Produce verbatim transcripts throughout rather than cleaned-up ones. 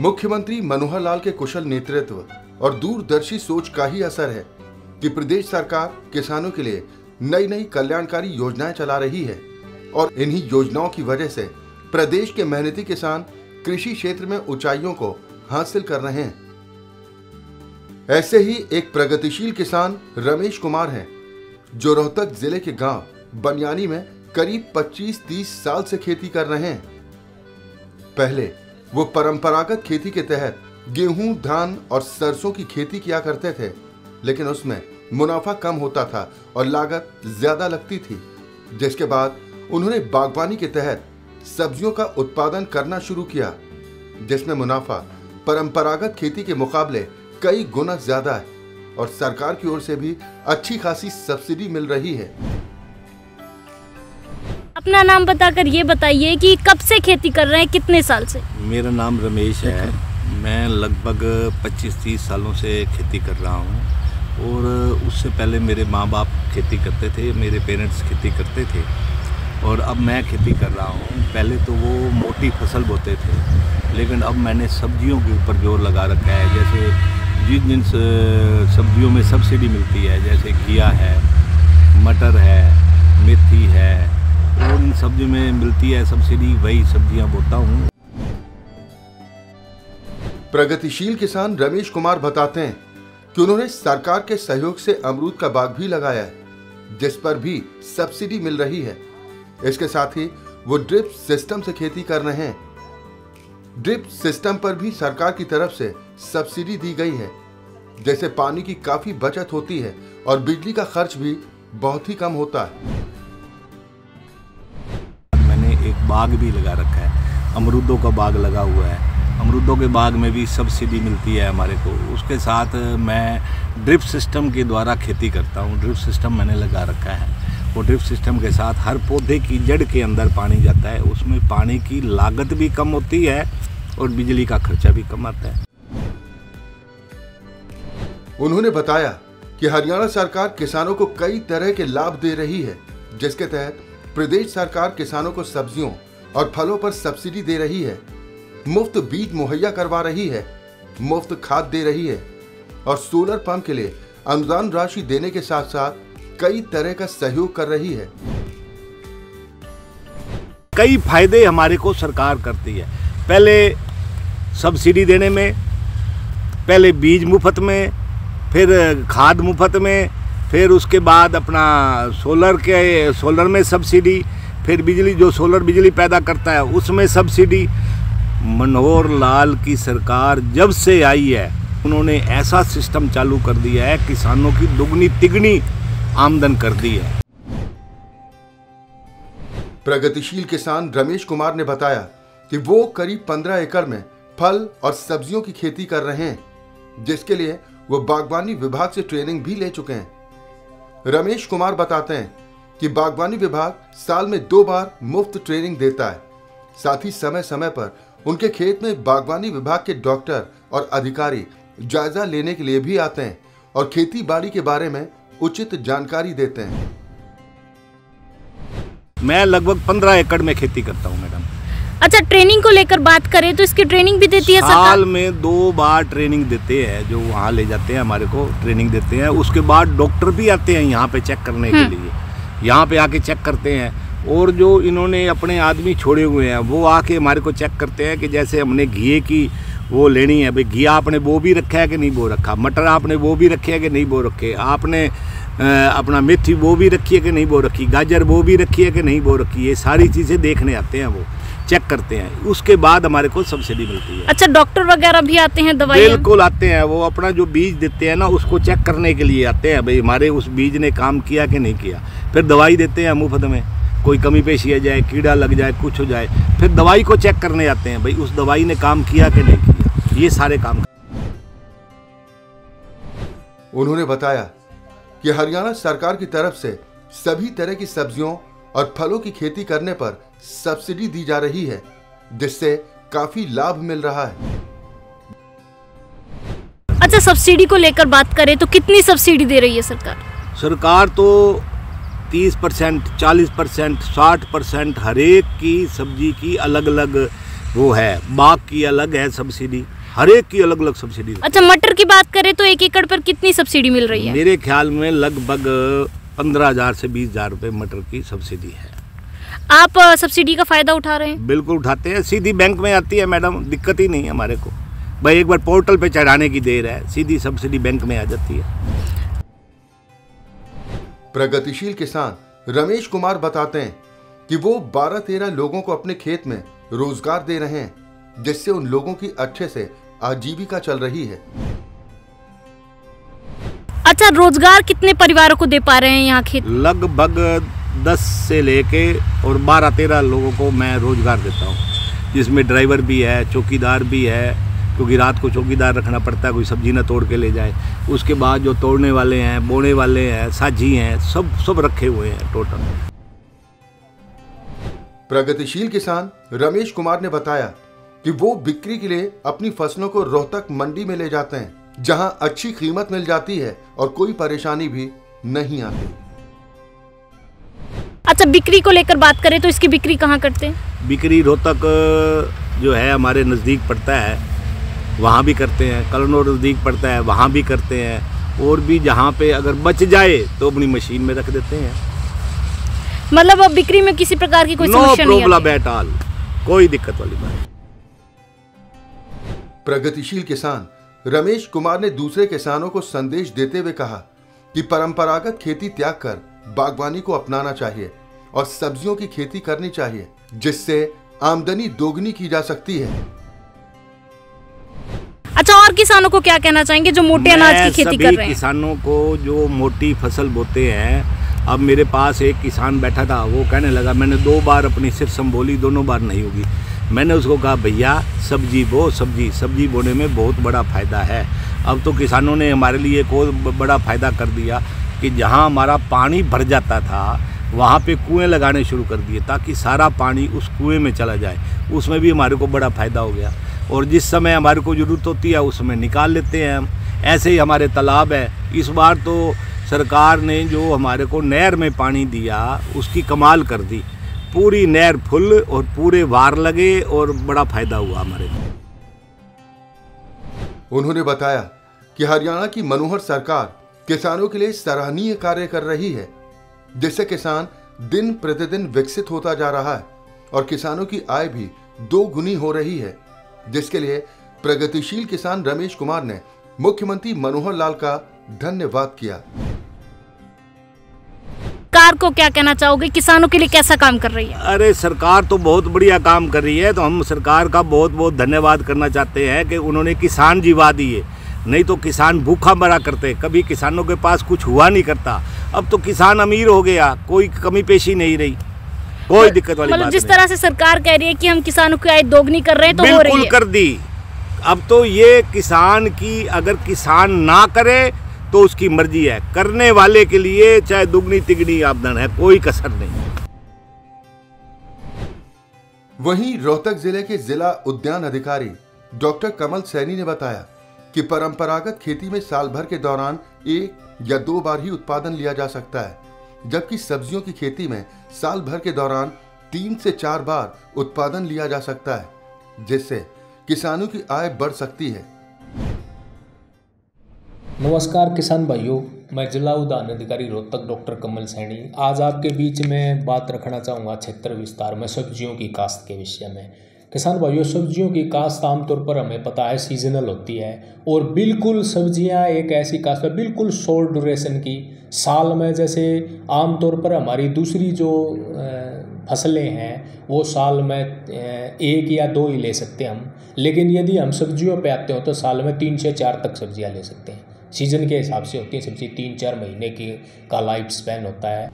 मुख्यमंत्री मनोहर लाल के कुशल नेतृत्व और दूरदर्शी सोच का ही असर है कि प्रदेश सरकार किसानों के लिए नई नई कल्याणकारी योजनाएं चला रही है और इन्हीं योजनाओं की वजह से प्रदेश के मेहनती किसान कृषि क्षेत्र में ऊंचाइयों को हासिल कर रहे हैं। ऐसे ही एक प्रगतिशील किसान रमेश कुमार हैं, जो रोहतक जिले के गांव बनियानी में करीब पच्चीस तीस साल से खेती कर रहे हैं। पहले वो परंपरागत खेती के तहत गेहूं, धान और सरसों की खेती किया करते थे, लेकिन उसमें मुनाफा कम होता था और लागत ज्यादा लगती थी। जिसके बाद उन्होंने बागवानी के तहत सब्जियों का उत्पादन करना शुरू किया, जिसमें मुनाफा परंपरागत खेती के मुकाबले कई गुना ज्यादा है और सरकार की ओर से भी अच्छी खासी सब्सिडी मिल रही है। अपना नाम बताकर ये बताइए कि कब से खेती कर रहे हैं, कितने साल से? मेरा नाम रमेश है। मैं लगभग पच्चीस तीस सालों से खेती कर रहा हूँ और उससे पहले मेरे माँ बाप खेती करते थे, मेरे पेरेंट्स खेती करते थे और अब मैं खेती कर रहा हूँ। पहले तो वो मोटी फसल बोते थे, लेकिन अब मैंने सब्जियों के ऊपर जोर लगा रखा है। जैसे जिन जिन सब्जियों में सब्सिडी मिलती है, जैसे घिया है, मटर है, मेथी है, और इन सब्जी में मिलती है सब्सिडी, वही सब्जियां बोता हूँ। प्रगतिशील किसान रमेश कुमार बताते हैं कि उन्होंने सरकार के सहयोग से अमरूद का बाग भी लगाया है, जिस पर भी सब्सिडी मिल रही है। इसके साथ ही वो ड्रिप सिस्टम से खेती कर रहे हैं। ड्रिप सिस्टम पर भी सरकार की तरफ से सब्सिडी दी गई है, जैसे पानी की काफी बचत होती है और बिजली का खर्च भी बहुत ही कम होता है। एक बाग भी लगा रखा है, अमरूदों का बाग लगा हुआ है। अमरूदों के बाग में भी सब्सिडी मिलती है हमारे को। उसके साथ मैं ड्रिप सिस्टम के द्वारा खेती करता हूँ। ड्रिप सिस्टम मैंने लगा रखा है। वो ड्रिप सिस्टम के साथ हर पौधे की जड़ के अंदर पानी जाता है। उसमें पानी की लागत भी कम होती है और बिजली का खर्चा भी कम आता है। उन्होंने बताया कि हरियाणा सरकार किसानों को कई तरह के लाभ दे रही है, जिसके तहत प्रदेश सरकार किसानों को सब्जियों और फलों पर सब्सिडी दे रही है, मुफ्त बीज मुहैया करवा रही है, मुफ्त खाद दे रही है और सोलर पंप के लिए अनुदान राशि देने के साथ साथ कई तरह का सहयोग कर रही है। कई फायदे हमारे को सरकार करती है। पहले सब्सिडी देने में, पहले बीज मुफ्त में, फिर खाद मुफ्त में, फिर उसके बाद अपना सोलर के सोलर में सब्सिडी, फिर बिजली जो सोलर बिजली पैदा करता है उसमें सब्सिडी। मनोहर लाल की सरकार जब से आई है, उन्होंने ऐसा सिस्टम चालू कर दिया है, किसानों की दुगनी तिगनी आमदन कर दी है। प्रगतिशील किसान रमेश कुमार ने बताया कि वो करीब पंद्रह एकड़ में फल और सब्जियों की खेती कर रहे हैं, जिसके लिए वो बागवानी विभाग से ट्रेनिंग भी ले चुके हैं। रमेश कुमार बताते हैं कि बागवानी विभाग साल में दो बार मुफ्त ट्रेनिंग देता है। साथ ही समय समय पर उनके खेत में बागवानी विभाग के डॉक्टर और अधिकारी जायजा लेने के लिए भी आते हैं और खेती बाड़ी के बारे में उचित जानकारी देते हैं। मैं लगभग पंद्रह एकड़ में खेती करता हूँ मैडम। अच्छा, ट्रेनिंग को लेकर बात करें तो इसकी ट्रेनिंग भी देती है सरकार? साल में दो बार ट्रेनिंग देते हैं, जो वहाँ ले जाते हैं हमारे को ट्रेनिंग देते हैं। उसके बाद डॉक्टर भी आते हैं यहाँ पे चेक करने के लिए, यहाँ पे आके चेक करते हैं। और जो इन्होंने अपने आदमी छोड़े हुए हैं वो आके हमारे को चेक करते हैं कि जैसे हमने घिए की वो लेनी है, भाई घिया आपने वो भी रखा है कि नहीं वो रखा, मटर आपने वो भी रखे है कि नहीं वो रखे, आपने अपना मेथी वो भी रखी है कि नहीं वो रखी, गाजर वो भी रखी है कि नहीं वो रखी। ये सारी चीज़ें देखने आते हैं, वो चेक करते हैं। उसके बाद हमारे को सब्सिडी मिलती है। अच्छा, डॉक्टर वगैरह भी आते हैं? दवाई बिल्कुल आते हैं। वो अपना जो बीज देते हैं ना, उसको चेक करने के लिए आते हैं, भाई हमारे उस बीज ने काम किया कि नहीं किया। फिर दवाई देते हैं मुफ्त में, कोई कमी पेशी आ जाए, कीड़ा लग जाए, कुछ हो जाए, फिर दवाई को चेक करने आते हैं, भाई उस दवाई ने काम किया कि नहीं किया। ये सारे काम। उन्होंने बताया कि हरियाणा सरकार की तरफ से सभी तरह की सब्जियों और फलों की खेती करने पर सब्सिडी दी जा रही है, जिससे काफी लाभ मिल रहा है। अच्छा, सब्सिडी को लेकर बात करें तो कितनी सब्सिडी दे रही है सरकार? सरकार तो तीस परसेंट, चालीस परसेंट, साठ परसेंट हर एक की सब्जी की अलग अलग वो है। बाग की अलग है सब्सिडी, हर एक की अलग अलग सब्सिडी। अच्छा, मटर की बात करें तो एक एकड़ पर कितनी सब्सिडी मिल रही है? मेरे ख्याल में लगभग पंद्रह हजार से बीस हजार रुपये मटर की सब्सिडी है। आप सब्सिडी का फायदा उठा रहे हैं? बिल्कुल उठाते हैं, सीधी बैंक में आती है मैडम, दिक्कत ही नहीं है हमारे को। भाई एक बार पोर्टल पे चढ़ाने की देर है, सीधी सब्सिडी बैंक में आ जाती है। प्रगतिशील किसान रमेश कुमार बताते हैं कि वो बारह तेरह लोगों को अपने खेत में रोजगार दे रहे हैं, जिससे उन लोगों की अच्छे से आजीविका चल रही है। अच्छा, रोजगार कितने परिवारों को दे पा रहे हैं यहाँ खेत? लगभग दस से लेके और बारह तेरह लोगों को मैं रोजगार देता हूँ, जिसमें ड्राइवर भी है, चौकीदार भी है, क्योंकि रात को चौकीदार रखना पड़ता है, कोई सब्जी ना तोड़ के ले जाए। उसके बाद जो तोड़ने वाले हैं, बोने वाले हैं, साझी हैं, सब सब रखे हुए हैं टोटल। प्रगतिशील किसान रमेश कुमार ने बताया कि वो बिक्री के लिए अपनी फसलों को रोहतक मंडी में ले जाते हैं, जहां अच्छी कीमत मिल जाती है और कोई परेशानी भी नहीं आती। अच्छा, बिक्री को लेकर बात करें तो इसकी बिक्री कहाँ करते हैं? बिक्री रोहतक जो है हमारे नज़दीक पड़ता है, वहाँ भी करते हैं। कलनौर नज़दीक पड़ता है, वहाँ भी करते हैं। और भी जहाँ पे अगर बच जाए तो अपनी मशीन में रख देते हैं। मतलब अब बिक्री में किसी प्रकार की कोई समस्या नहीं है? नो प्रॉब्लम एट ऑल, कोई दिक्कत वाली बात। प्रगतिशील किसान रमेश कुमार ने दूसरे किसानों को संदेश देते हुए कहा कि परंपरागत खेती त्याग कर बागवानी को अपनाना चाहिए और सब्जियों की खेती करनी चाहिए, जिससे आमदनी दोगुनी की जा सकती है। अच्छा, और किसानों को क्या कहना चाहेंगे जो मोटे अनाज की खेती कर रहे हैं? किसानों को जो मोटी फसल बोते हैं, अब मेरे पास एक किसान बैठा था, वो कहने लगा, मैंने दो बार अपनी सिर्फ संबोली, दोनों बार नहीं होगी। मैंने उसको कहा, भैया सब्जी बो, सब्जी सब्जी बोने में बहुत बड़ा फ़ायदा है। अब तो किसानों ने हमारे लिए एक और बड़ा फ़ायदा कर दिया कि जहाँ हमारा पानी भर जाता था वहाँ पे कुएं लगाने शुरू कर दिए, ताकि सारा पानी उस कुएं में चला जाए। उसमें भी हमारे को बड़ा फ़ायदा हो गया, और जिस समय हमारे को ज़रूरत होती है उस समय निकाल लेते हैं हम। ऐसे ही हमारे तालाब है। इस बार तो सरकार ने जो हमारे को नहर में पानी दिया, उसकी कमाल कर दी। पूरी नहर फुल और पूरे वार लगे और बड़ा फ़ायदा हुआ हमारे को। उन्होंने बताया कि हरियाणा की मनोहर सरकार किसानों के लिए सराहनीय कार्य कर रही है, जिससे किसान दिन प्रतिदिन विकसित होता जा रहा है और किसानों की आय भी दो गुनी हो रही है, जिसके लिए प्रगतिशील किसान रमेश कुमार ने मुख्यमंत्री मनोहर लाल का धन्यवाद किया। सरकार को क्या कहना चाहोगे, किसानों के लिए कैसा काम कर रही है? अरे सरकार तो बहुत बढ़िया काम कर रही है, तो हम सरकार का बहुत बहुत धन्यवाद करना चाहते हैं कि उन्होंने किसान जीवा दिए। नहीं तो किसान भूखा मरा करते, कभी किसानों के पास कुछ हुआ नहीं करता। अब तो किसान अमीर हो गया, कोई कमी पेशी नहीं रही, कोई दिक्कत वाली बात नहीं। जिस तरह से सरकार कह रही है कि हम किसानों की आय दोगुनी कर रहे हैं, तो हो रही है। बिल्कुल कर दी। अब तो ये किसान की, अगर किसान ना करे तो उसकी मर्जी है, करने वाले के लिए चाहे दुगनी तिगनी आमदन है, कोई कसर नहीं। वहीं रोहतक जिले के जिला उद्यान अधिकारी डॉक्टर कमल सैनी ने बताया कि परंपरागत खेती में साल भर के दौरान एक या दो बार ही उत्पादन लिया जा सकता है, जबकि सब्जियों की खेती में साल भर के दौरान तीन से चार बार उत्पादन लिया जा सकता है, जिससे किसानों की आय बढ़ सकती है। नमस्कार किसान भाइयों, मैं जिला उद्यान अधिकारी रोहतक डॉक्टर कमल सैनी आज आपके बीच में बात रखना चाहूँगा क्षेत्र विस्तार में सब्जियों की काश्त के विषय में। किसान भाइयों, सब्जियों की काश्त आमतौर पर हमें पता है सीजनल होती है, और बिल्कुल सब्जियां एक ऐसी काश्त है बिल्कुल शॉर्ट ड्यूरेशन की। साल में जैसे आमतौर पर हमारी दूसरी जो फसलें हैं वो साल में एक या दो ही ले सकते हैं हम, लेकिन यदि हम सब्जियों पे आते हो तो साल में तीन से चार तक सब्जियां ले सकते हैं। सीजन के हिसाब से होती है सब्जी, तीन चार महीने की का लाइफ स्पैन होता है।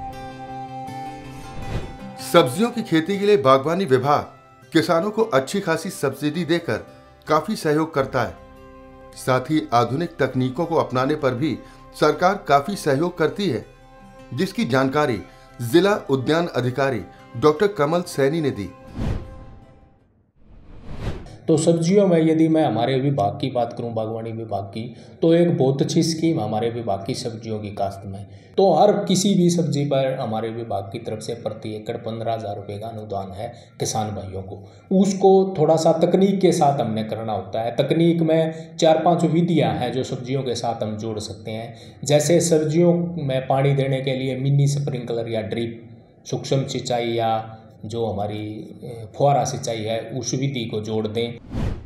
सब्जियों की खेती के लिए बागवानी विभाग किसानों को अच्छी खासी सब्सिडी देकर काफी सहयोग करता है। साथ ही आधुनिक तकनीकों को अपनाने पर भी सरकार काफी सहयोग करती है, जिसकी जानकारी जिला उद्यान अधिकारी डॉक्टर कमल सैनी ने दी। तो सब्जियों में यदि मैं हमारे विभाग की बात करूं, बागवानी विभाग की, तो एक बहुत अच्छी स्कीम हमारे विभाग की सब्जियों की काश्त में। तो हर किसी भी सब्जी पर हमारे विभाग की तरफ से प्रति एकड़ पंद्रह हज़ार रुपये का अनुदान है किसान भाइयों को। उसको थोड़ा सा तकनीक के साथ हमने करना होता है। तकनीक में चार पांच विधियां हैं जो सब्जियों के साथ हम जोड़ सकते हैं। जैसे सब्जियों में पानी देने के लिए मिनी स्प्रिंकलर या ड्रिप, सूक्ष्म सिंचाई या जो हमारी फुहारा सिंचाई है उस विधि को जोड़ दें।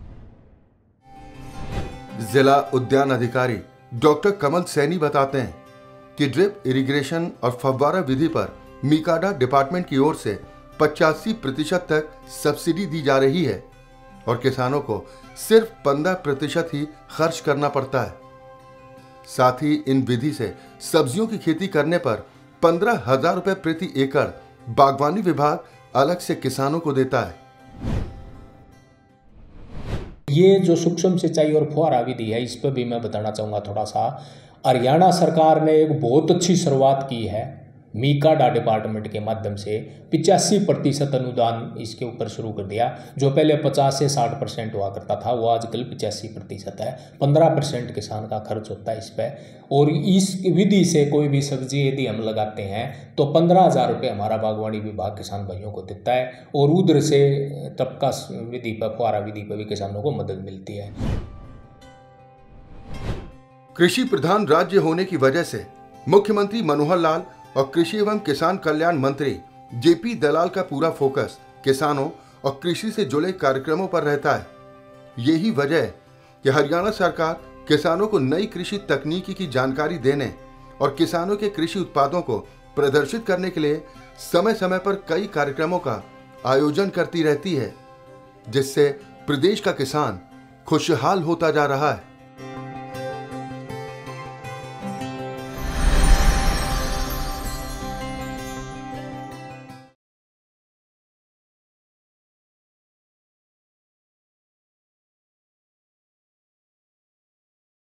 जिला उद्यान अधिकारी डॉक्टर कमल सैनी बताते हैं कि ड्रिप इरिगेशन और फव्वारा विधि पर मिकाडा डिपार्टमेंट की ओर से पचासी प्रतिशत तक सब्सिडी दी जा रही है और किसानों को सिर्फ पंद्रह प्रतिशत ही खर्च करना पड़ता है। साथ ही इन विधि से सब्जियों की खेती करने पर पंद्रह हजार रुपए प्रति एकड़ बागवानी विभाग अलग से किसानों को देता है। ये जो सूक्ष्म सिंचाई और फुहारा विधि है, इस पर भी मैं बताना चाहूँगा थोड़ा सा। हरियाणा सरकार ने एक बहुत अच्छी शुरुआत की है मिकाडा डिपार्टमेंट के माध्यम से। पिचासी प्रतिशत अनुदान इसके ऊपर शुरू कर दिया। जो पहले पचास से साठ परसेंट हुआ करता था वो आजकल पिचासी प्रतिशत है। पंद्रह परसेंट किसान का खर्च होता है इस पर। और इस विधि से कोई भी सब्जी यदि हम लगाते हैं तो पंद्रह हज़ार रुपये हमारा बागवानी विभाग किसान भाइयों को देता है। और उधर से तबका विधि पर, फुहारा विधि पर भी किसानों को मदद मिलती है। कृषि प्रधान राज्य होने की वजह से मुख्यमंत्री मनोहर लाल और कृषि एवं किसान कल्याण मंत्री जेपी दलाल का पूरा फोकस किसानों और कृषि से जुड़े कार्यक्रमों पर रहता है। यही वजह है कि हरियाणा सरकार किसानों को नई कृषि तकनीकी की जानकारी देने और किसानों के कृषि उत्पादों को प्रदर्शित करने के लिए समय समय पर कई कार्यक्रमों का आयोजन करती रहती है, जिससे प्रदेश का किसान खुशहाल होता जा रहा है।